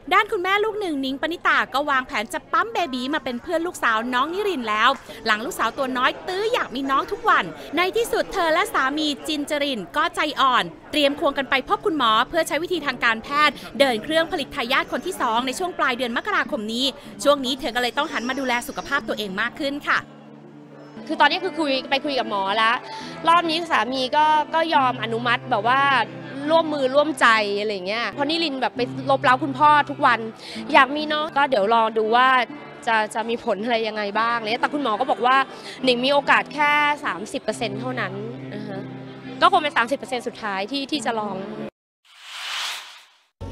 ด้านคุณแม่ลูกหนึ่งนิ้งปณิตาก็วางแผนจะปั๊มเบบีมาเป็นเพื่อนลูกสาวน้องนิรินแล้วหลังลูกสาวตัวน้อยตื้ออยากมีน้องทุกวันในที่สุดเธอและสามีจินจรินก็ใจอ่อนเตรียมควงกันไปพบคุณหมอเพื่อใช้วิธีทางการแพทย์เดินเครื่องผลิตทายาทคนที่2ในช่วงปลายเดือนมกราคมนี้ช่วงนี้เธอก็เลยต้องหันมาดูแลสุขภาพตัวเองมากขึ้นค่ะคือตอนนี้คือคุยกับหมอแล้วรอบนี้สามีก็ยอมอนุมัติแบบว่าร่วมมือร่วมใจอะไรเงี้ยเพราะนิรินแบบไปลบเล้าคุณพ่อทุกวันอยากมีน้องก็เดี๋ยวรอดูว่าจะมีผลอะไรยังไงบ้างเลยแต่คุณหมอก็บอกว่าหนิงมีโอกาสแค่ 30%เท่านั้นก็คงเป็น 30%สุดท้ายที่จะลอง